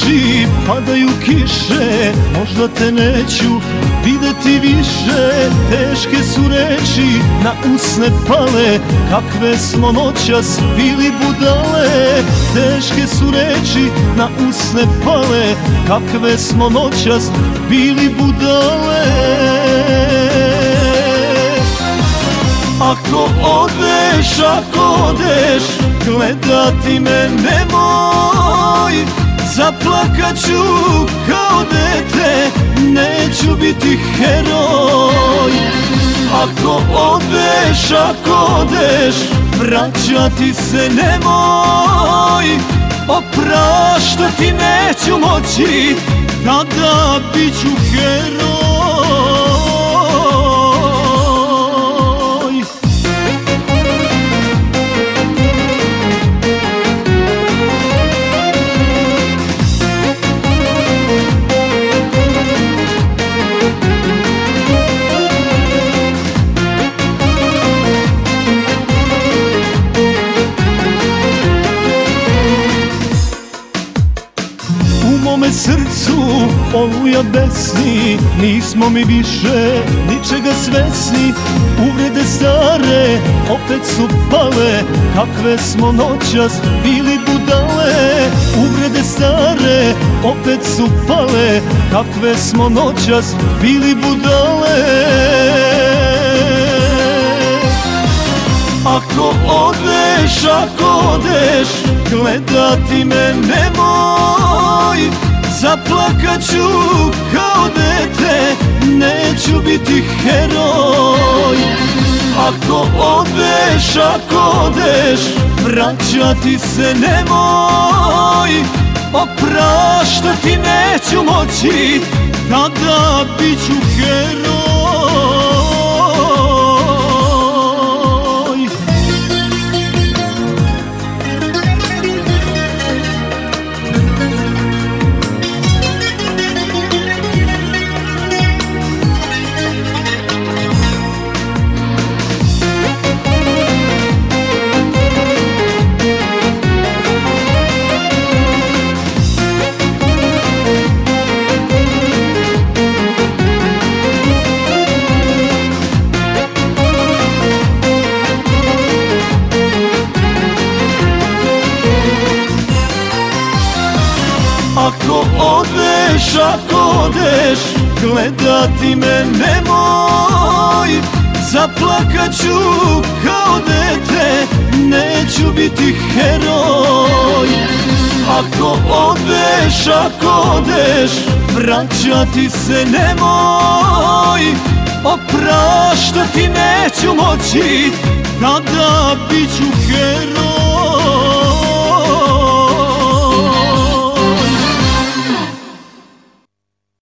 reči, padaju kiše, možda te neću videti više. Teške su reči na usne pale, kakve smo noćas bili budale. Teške su reči na usne pale, kakve smo noćas bili budale. Ako odeš, gledati me nemoj. Zaplakat ću kao dete, neću biti heroj. Ako odeš, vraćati se nemoj. Opraštati neću moći, tada bit ću heroj. U mome srcu oluja besni, nismo mi više ničega svesni. Uvrede stare opet su pale, kakve smo noćas bili budale. Uvrede stare opet su pale, kakve smo noćas bili budale. Ako odeš, gledati me nemoj. Zaplakat ću kao dete, neću biti heroj. Ako odeš, vraćati se nemoj. Opraštati neću moći, tada bit ću heroj. Ako odeš, gledati me nemoj. Zaplakat ću kao dete, neću biti heroj. Ako odeš, vraćati se nemoj. Opraštati neću moći, tada bit ću heroj.